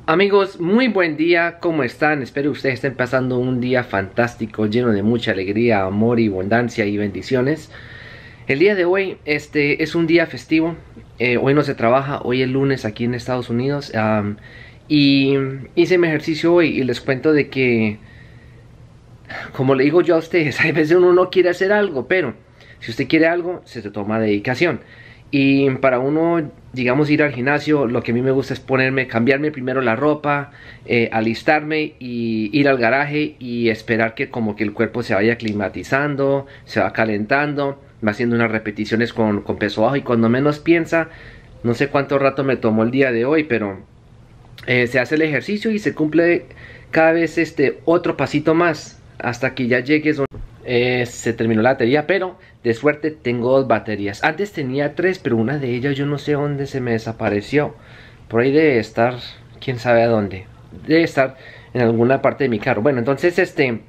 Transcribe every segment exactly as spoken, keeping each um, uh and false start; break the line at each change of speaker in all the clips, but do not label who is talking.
Amigos, muy buen día, ¿cómo están? Espero ustedes estén pasando un día fantástico, lleno de mucha alegría, amor y abundancia y bendiciones. El día de hoy este, es un día festivo, eh, hoy no se trabaja, hoy es lunes aquí en Estados Unidos. Um, y hice mi ejercicio hoy y les cuento de que, como le digo yo a ustedes, a veces uno no quiere hacer algo, pero si usted quiere algo, se te toma dedicación. Y para uno, digamos, ir al gimnasio, lo que a mí me gusta es ponerme, cambiarme primero la ropa, eh, alistarme y ir al garaje y esperar que como que el cuerpo se vaya climatizando, se va calentando, va haciendo unas repeticiones con, con peso bajo y cuando menos piensa, no sé cuánto rato me tomó el día de hoy, pero eh, se hace el ejercicio y se cumple cada vez este otro pasito más hasta que ya llegues. Eh, se terminó la batería, pero de suerte tengo dos baterías. Antes tenía tres, pero una de ellas yo no sé dónde se me desapareció. Por ahí debe estar, quién sabe a dónde. Debe estar en alguna parte de mi carro. Bueno, entonces este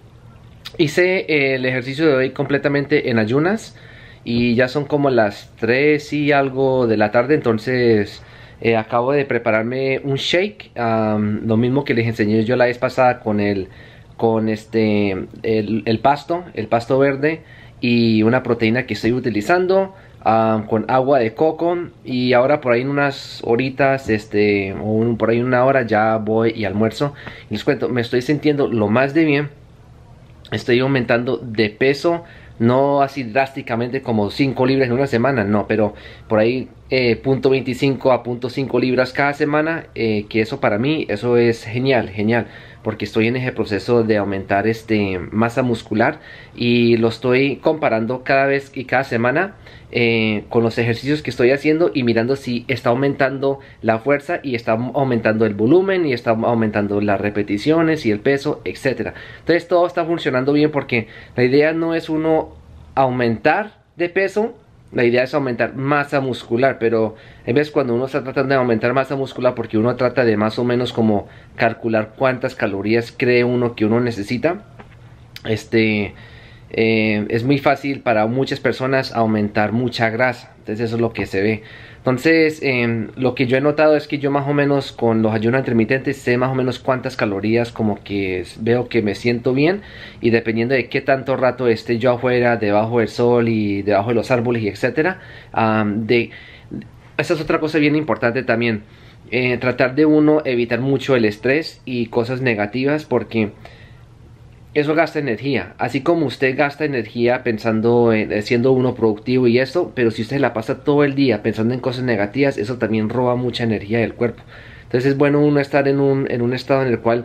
hice eh, el ejercicio de hoy completamente en ayunas. Y ya son como las tres y algo de la tarde. Entonces eh, acabo de prepararme un shake, um, lo mismo que les enseñé yo la vez pasada con el con este el, el pasto, el pasto verde y una proteína que estoy utilizando, um, con agua de coco. Y ahora por ahí en unas horitas, este, o un, por ahí una hora ya voy y almuerzo. Y les cuento, me estoy sintiendo lo más de bien. Estoy aumentando de peso, no así drásticamente como cinco libras en una semana, no, pero por ahí eh, punto veinticinco a punto cinco libras cada semana, eh, que eso para mí, eso es genial, genial, porque estoy en ese proceso de aumentar este masa muscular y lo estoy comparando cada vez y cada semana eh, con los ejercicios que estoy haciendo y mirando si está aumentando la fuerza y está aumentando el volumen y está aumentando las repeticiones y el peso, etcétera. Entonces todo está funcionando bien porque la idea no es uno aumentar de peso. La idea es aumentar masa muscular, pero en vez cuando uno está tratando de aumentar masa muscular, porque uno trata de más o menos como calcular cuántas calorías cree uno que uno necesita, este eh, es muy fácil para muchas personas aumentar mucha grasa. Entonces eso es lo que se ve. Entonces eh, lo que yo he notado es que yo más o menos con los ayunos intermitentes sé más o menos cuántas calorías como que veo que me siento bien, y dependiendo de qué tanto rato esté yo afuera, debajo del sol y debajo de los árboles y etcétera, um, de, esa es otra cosa bien importante también, eh, tratar de uno evitar mucho el estrés y cosas negativas, porque eso gasta energía, así como usted gasta energía pensando en siendo uno productivo y esto, pero si usted la pasa todo el día pensando en cosas negativas, eso también roba mucha energía del cuerpo. Entonces es bueno uno estar en un, en un estado en el cual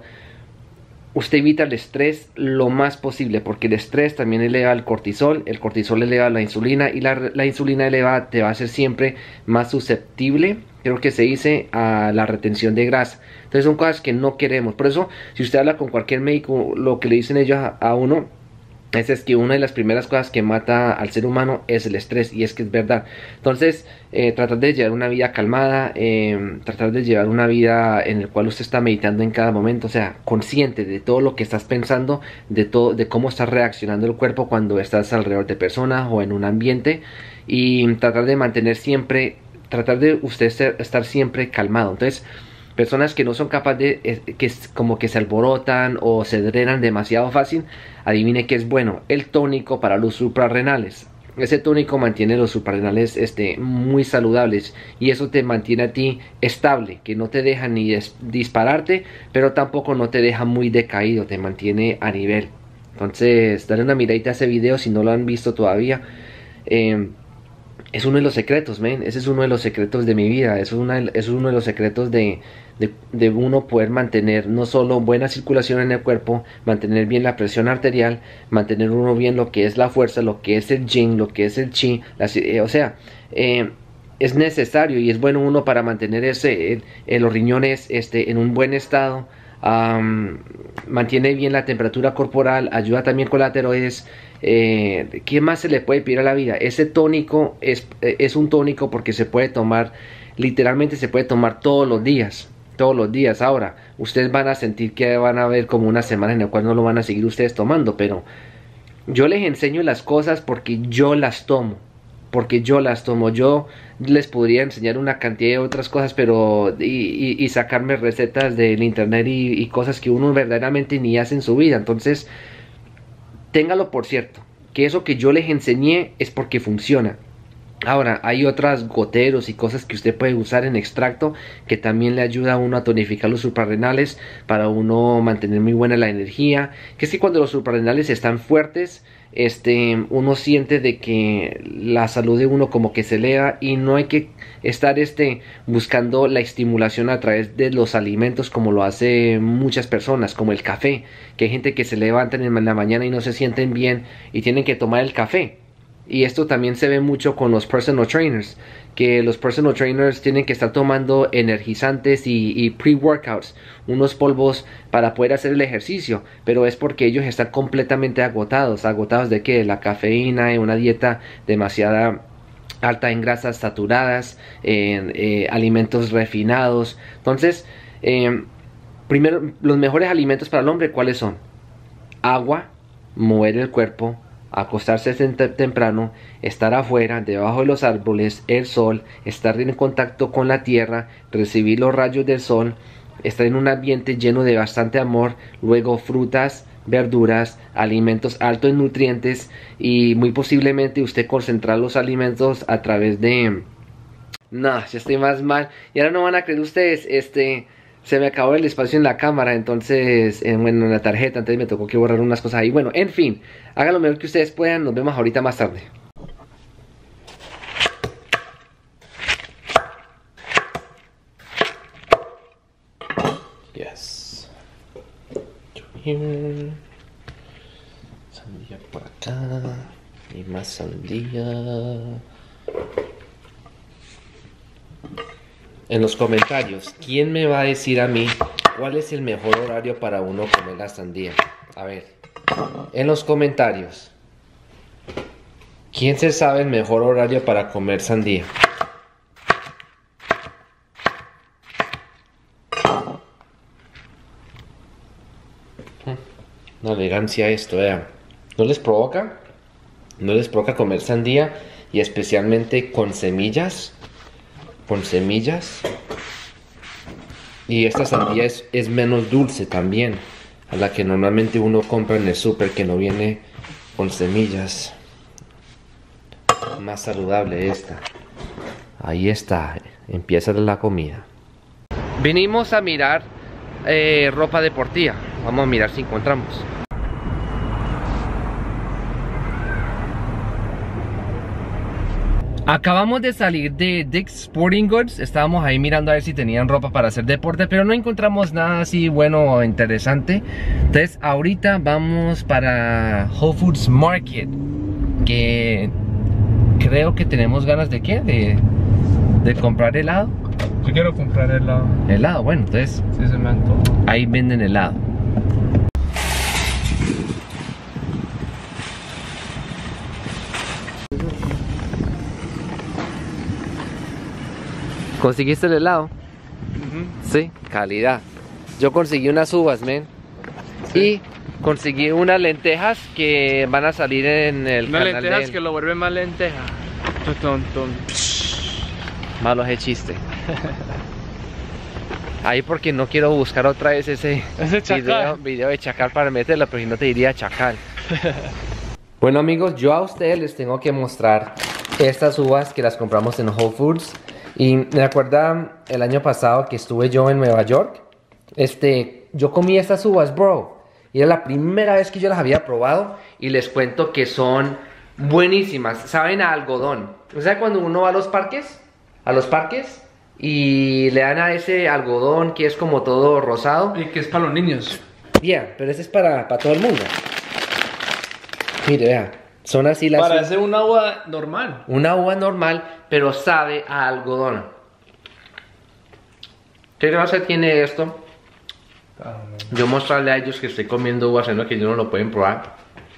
usted evita el estrés lo más posible, porque el estrés también eleva el cortisol, el cortisol eleva la insulina y la, la insulina eleva te va a hacer siempre más susceptible, creo que se dice, a la retención de grasa. Entonces son cosas que no queremos. Por eso, si usted habla con cualquier médico, lo que le dicen ellos a, a uno es, es que una de las primeras cosas que mata al ser humano es el estrés, y es que es verdad. Entonces, eh, tratar de llevar una vida calmada, eh, tratar de llevar una vida en la cual usted está meditando en cada momento, o sea, consciente de todo lo que estás pensando, de todo, de cómo está reaccionando el cuerpo cuando estás alrededor de personas o en un ambiente, y tratar de mantener siempre, tratar de usted ser, estar siempre calmado. Entonces, personas que no son capaces de, eh, que como que se alborotan o se drenan demasiado fácil, adivine qué es bueno: el tónico para los suprarrenales. Ese tónico mantiene los suprarrenales este, muy saludables, y eso te mantiene a ti estable, que no te deja ni dispararte, pero tampoco no te deja muy decaído, te mantiene a nivel. Entonces, dale una miradita a ese video si no lo han visto todavía. Eh, Es uno de los secretos, man. Ese es uno de los secretos de mi vida. Eso es, una, eso es uno de los secretos de, de, de uno poder mantener no solo buena circulación en el cuerpo, mantener bien la presión arterial, mantener uno bien lo que es la fuerza, lo que es el yin, lo que es el chi. La, eh, o sea, eh, es necesario y es bueno uno para mantener ese, el, el, los riñones este, en un buen estado. Um, mantiene bien la temperatura corporal, ayuda también con la tiroides. Eh, ¿Qué más se le puede pedir a la vida? Ese tónico es, es un tónico porque se puede tomar, literalmente se puede tomar todos los días, todos los días. Ahora, ustedes van a sentir que van a haber como una semana en la cual no lo van a seguir ustedes tomando, pero yo les enseño las cosas porque yo las tomo. porque yo las tomo. Yo les podría enseñar una cantidad de otras cosas, pero y, y, y sacarme recetas del internet y, y cosas que uno verdaderamente ni hace en su vida. Entonces, téngalo por cierto, que eso que yo les enseñé es porque funciona. Ahora, hay otras goteros y cosas que usted puede usar en extracto que también le ayuda a uno a tonificar los suprarrenales para uno mantener muy buena la energía. Que es que cuando los suprarrenales están fuertes, este, uno siente de que la salud de uno como que se eleva y no hay que estar este, buscando la estimulación a través de los alimentos como lo hace muchas personas, como el café, que hay gente que se levantan en la mañana y no se sienten bien y tienen que tomar el café. Y esto también se ve mucho con los personal trainers, que los personal trainers tienen que estar tomando energizantes y, y pre-workouts, unos polvos para poder hacer el ejercicio, pero es porque ellos están completamente agotados. ¿Agotados de qué? La cafeína, una dieta demasiada alta en grasas saturadas, en eh, alimentos refinados. Entonces, eh, primero, los mejores alimentos para el hombre, ¿cuáles son? Agua, mover el cuerpo, acostarse temprano, estar afuera, debajo de los árboles, el sol, estar en contacto con la tierra, recibir los rayos del sol, estar en un ambiente lleno de bastante amor, luego frutas, verduras, alimentos altos en nutrientes y muy posiblemente usted concentrar los alimentos a través de... No, ya estoy más mal. Y ahora no van a creer ustedes, este... se me acabó el espacio en la cámara, entonces, eh, bueno, en la tarjeta, entonces me tocó que borrar unas cosas ahí. Bueno, en fin, hagan lo mejor que ustedes puedan, nos vemos ahorita más tarde. Yes. Here. Sandía por acá. Y más sandía. En los comentarios, ¿quién me va a decir a mí cuál es el mejor horario para uno comer la sandía? A ver, en los comentarios, ¿quién se sabe el mejor horario para comer sandía? Una elegancia esto, vean. ¿No les provoca? ¿No les provoca comer sandía? Y especialmente con semillas. Con semillas. Y esta sandía es, es menos dulce también a la que normalmente uno compra en el súper, que no viene con semillas. Más saludable esta. Ahí está, empieza la comida. Vinimos a mirar eh, ropa deportiva. Vamos a mirar si encontramos. Acabamos de salir de Dick's Sporting Goods. Estábamos ahí mirando a ver si tenían ropa para hacer deporte, pero no encontramos nada así bueno o interesante. Entonces ahorita vamos para Whole Foods Market, que creo que tenemos ganas de ¿qué? De, de comprar helado.
Yo quiero comprar helado.
Helado, bueno, entonces
sí, se me antoja.
Ahí venden helado. ¿Conseguiste el helado? Uh-huh. Sí, calidad. Yo conseguí unas uvas, men. Sí. Y conseguí unas lentejas que van a salir en el
unas
canal
lentejas
de...
que lo vuelven más lenteja. Tum, tum.
Malo ese chiste. Ahí porque no quiero buscar otra vez ese,
ese
video, video de chacal para meterlo, pero si no te diría chacal. Bueno amigos, yo a ustedes les tengo que mostrar estas uvas que las compramos en Whole Foods. Y me acuerda el año pasado que estuve yo en Nueva York. Este, yo comí estas uvas, bro. Y era la primera vez que yo las había probado. Y les cuento que son buenísimas. Saben a algodón. O sea, cuando uno va a los parques, a los parques, y le dan a ese algodón que es como todo rosado.
Y que es para los niños.
Bien, yeah, pero ese es para, para todo el mundo. Mire, vea. Son así las...
Parece una uva normal.
Una uva normal, pero sabe a algodón. ¿Qué gracia tiene esto?
Oh,
yo mostrarle a ellos que estoy comiendo uvas, sino que ellos no lo pueden probar.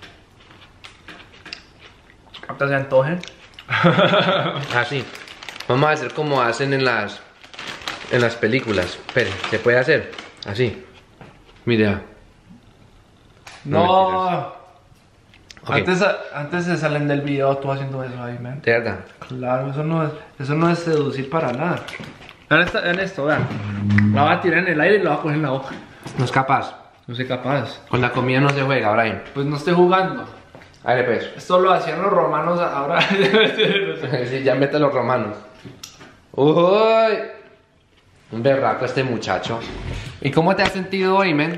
¿Hasta se antojen?
Así. Vamos a hacer como hacen en las en las películas. Espere, ¿se puede hacer? Así. Mira.
No.
Ok.
Antes, antes de salen del video, tú haciendo eso ahí, man.
De verdad.
Claro, eso no es, eso no es seducir para nada. Vean, esta- vean esto, vean. La voy a tirar en el aire y la voy a coger en la boca.
No es capaz.
No soy capaz.
Con la comida no se juega, Brian.
Pues no estoy jugando.
Dale pues.
Esto lo hacían los romanos ahora.
Sí, ya mete los romanos. Uy. Un berraco este muchacho. ¿Y cómo te has sentido hoy, men?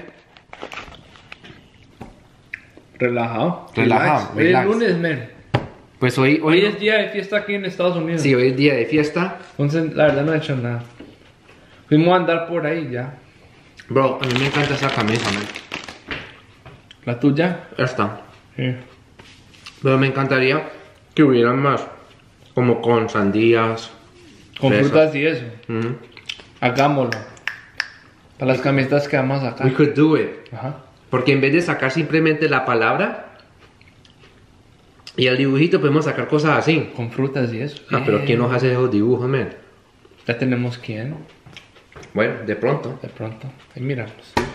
Relajado.
Relajado,
Hoy es
relax.
lunes, man.
Pues hoy,
Hoy
hoy,
es día de fiesta aquí en Estados Unidos.
sí, hoy es día de fiesta.
Entonces, la verdad no he hecho nada. Fuimos a andar por ahí ya.
Bro, a mí me encanta esa camisa, man.
¿La tuya?
Esta.
Sí.
Pero me encantaría que hubieran más. Como con sandías.
Con
fresas.
frutas y eso.
Mhm.
Hagámoslo. Para las camisetas que vamos a sacar.
We could do it.
Ajá.
Porque en vez de sacar simplemente la palabra y el dibujito, podemos sacar cosas así.
Con frutas y eso.
Ah, pero ¿quién nos hace esos dibujos, man?
Ya tenemos quién.
Bueno, de pronto.
De pronto. Ahí miramos.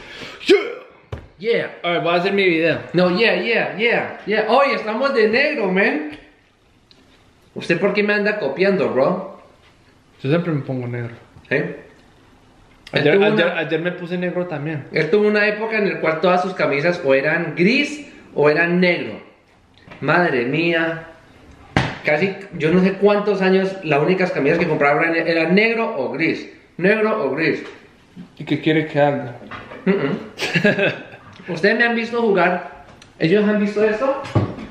Yeah.
A ver, voy a hacer mi video.
No, yeah, yeah, yeah, yeah. Hoy estamos de negro, man. ¿Usted por qué me anda copiando, bro?
Yo siempre me pongo negro.
¿Eh?
Ayer,
Él tuvo
ayer,
una-
ayer me puse negro también.
Él tuvo una época en la cual todas sus camisas o eran gris o eran negro. Madre mía. Casi, yo no sé cuántos años las únicas camisas que compraba eran, eran negro o gris. Negro o gris.
¿Y qué quiere que haga?
Mm, mm. ¿Ustedes me han visto jugar? ¿Ellos han visto esto?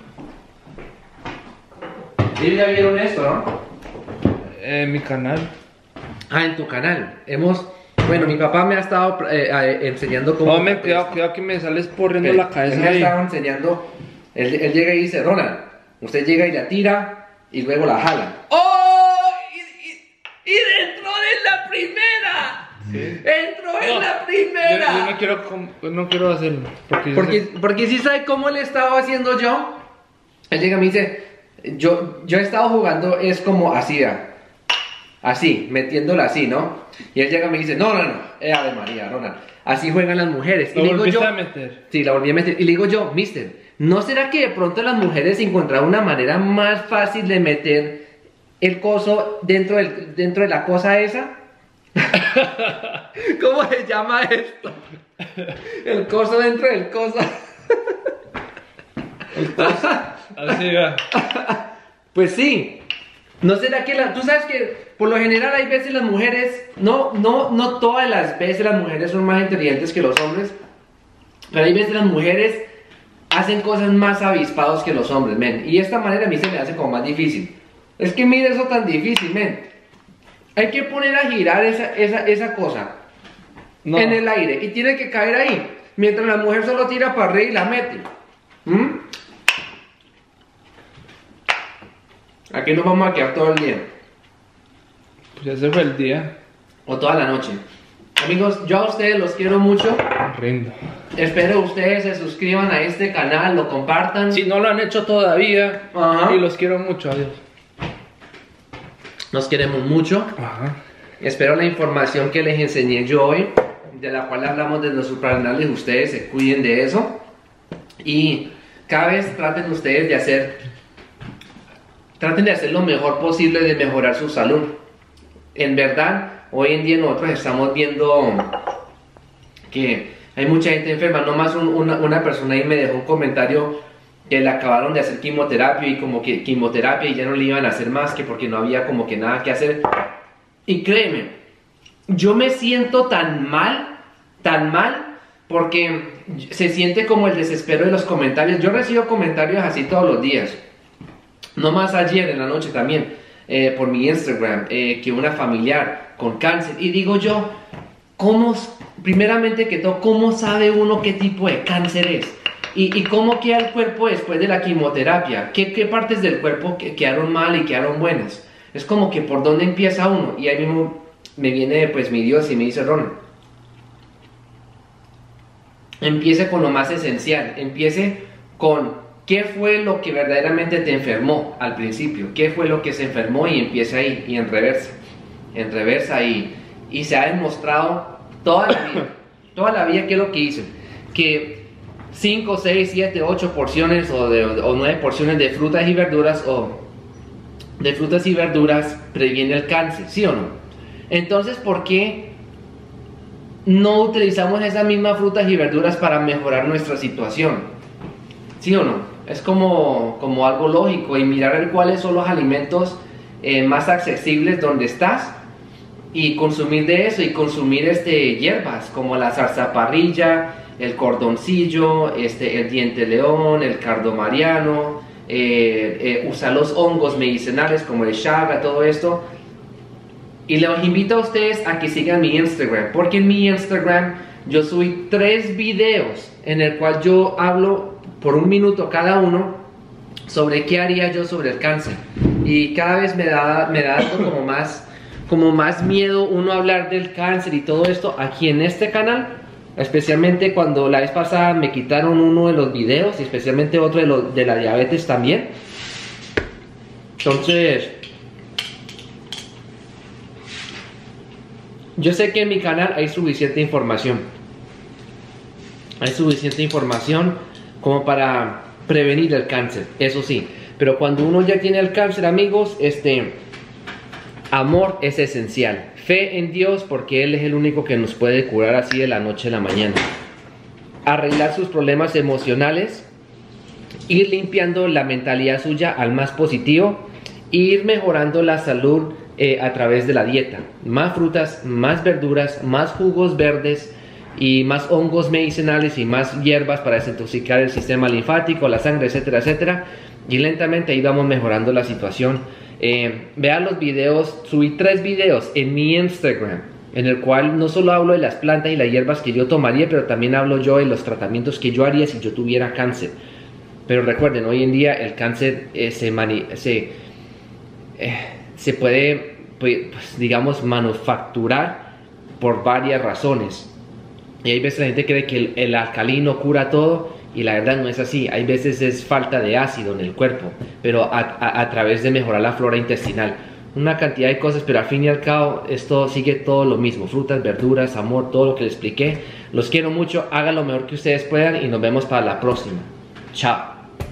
Ellos ya vieron esto, ¿no?
Eh, mi canal.
Ah, en tu canal. Hemos... Bueno, mi papá me ha estado eh, eh, enseñando cómo...
No, me cuidado, cuidado que me sales porriendo
Él-
la cabeza
él me
ahí.
estaba enseñando. Él, él llega y dice, Ronald, usted llega y la tira y luego la jala. ¡Oh! Y, y- y dentro de la primera.
Sí.
Entró en
No,
la
Yo,
primera.
yo no quiero, com- no quiero hacerlo. Porque, yo
Porque,
sé-
porque si sabe cómo le estaba haciendo yo. Él llega y me dice, yo, yo he estado jugando, es como así, vea. Así, metiéndola así, ¿no? Y él llega y me dice, no, no, no, eh, Ave María, Ronald. Así juegan las mujeres. Y
lo
le digo
volviste
yo,
a meter.
sí, la volví a meter. Y le digo yo, mister, ¿no será que de pronto las mujeres encontraron una manera más fácil de meter el coso dentro, del, dentro de la cosa esa? ¿Cómo se llama esto? El coso dentro del coso.
Así va.
Pues sí. ¿No será que la, tú sabes que por lo general hay veces las mujeres, no, no, no todas las veces las mujeres son más inteligentes que los hombres, pero hay veces las mujeres hacen cosas más avispados que los hombres, men. Y esta manera a mí se me hace como más difícil. Es que mire eso tan difícil, men. Hay que poner a girar esa, esa, esa cosa
No.
en el aire y tiene que caer ahí, mientras la mujer solo tira para arriba y la mete. ¿Mm? Aquí nos vamos a quedar todo el día.
Pues ya se fue el día.
O toda la noche. Amigos, yo a ustedes los quiero mucho.
Rindo.
Espero ustedes se suscriban a este canal, lo compartan.
Si no lo han hecho todavía.
Ajá.
Y los quiero mucho, adiós.
Nos queremos mucho.
Ajá.
Espero la información que les enseñé yo hoy, de la cual hablamos de nuestros canales, ustedes se cuiden de eso. Y cada vez traten ustedes de hacer, traten de hacer lo mejor posible de mejorar su salud. En verdad, hoy en día nosotros estamos viendo que hay mucha gente enferma. Nomás un- una, una persona ahí me dejó un comentario que le acabaron de hacer quimioterapia y como que quimioterapia y ya no le iban a hacer más, que porque no había como que nada que hacer. Y créeme, yo me siento tan mal, tan mal, porque se siente como el desespero de los comentarios. Yo recibo comentarios así todos los días. No más ayer en la noche también, eh, por mi Instagram, eh, que una familiar con cáncer. Y digo yo, ¿cómo, primeramente que todo, cómo sabe uno qué tipo de cáncer es? ¿Y, y cómo queda el cuerpo después de la quimioterapia? ¿Qué, qué partes del cuerpo que- quedaron mal y quedaron buenas? Es como que por dónde empieza uno. Y ahí mismo me viene pues mi Dios y me dice, Ron, empiece con lo más esencial. Empiece con qué fue lo que verdaderamente te enfermó al principio. ¿Qué fue lo que se enfermó? Y empieza ahí, y en reversa. En reversa y, y se ha demostrado toda la vida, toda la vida que es lo que hice. Que cinco, seis, siete, ocho porciones o, de, o nueve porciones de frutas y verduras o de frutas y verduras previene el cáncer, ¿sí o no? Entonces, ¿por qué no utilizamos esas mismas frutas y verduras para mejorar nuestra situación? ¿Sí o no? Es como, como algo lógico, y mirar cuáles son los alimentos eh, más accesibles donde estás y consumir de eso, y consumir este, hierbas como la zarzaparrilla, el cordoncillo, este, el diente león, el cardo mariano, eh, eh, usar los hongos medicinales como el chaga, todo esto. Y les invito a ustedes a que sigan mi Instagram, porque en mi Instagram yo subí tres videos en el cual yo hablo por un minuto cada uno sobre qué haría yo sobre el cáncer. Y cada vez me da, me da como más, como más miedo uno hablar del cáncer y todo esto aquí en este canal. Especialmente cuando la vez pasada me quitaron uno de los videos, y especialmente otro de, lo, de la diabetes también. Entonces, yo sé que en mi canal hay suficiente información. Hay suficiente información como para prevenir el cáncer, eso sí. Pero cuando uno ya tiene el cáncer, amigos, este amor es esencial. Fe en Dios, porque Él es el único que nos puede curar así de la noche a la mañana. Arreglar sus problemas emocionales, ir limpiando la mentalidad suya al más positivo, e ir mejorando la salud eh, a través de la dieta. Más frutas, más verduras, más jugos verdes y más hongos medicinales y más hierbas para desintoxicar el sistema linfático, la sangre, etcétera, etcétera. Y lentamente ahí vamos mejorando la situación. Eh, vean los videos, subí tres videos en mi Instagram, en el cual no solo hablo de las plantas y las hierbas que yo tomaría, pero también hablo yo de los tratamientos que yo haría si yo tuviera cáncer. Pero recuerden, hoy en día el cáncer eh, se, mani se, eh, se puede, pues, digamos, manufacturar por varias razones. Y hay veces la gente cree que el, el alcalino cura todo, y la verdad no es así. Hay veces es falta de ácido en el cuerpo, pero a, a, a través de mejorar la flora intestinal. Una cantidad de cosas, pero al fin y al cabo esto sigue todo lo mismo. Frutas, verduras, amor, todo lo que les expliqué. Los quiero mucho, hagan lo mejor que ustedes puedan y nos vemos para la próxima. Chao.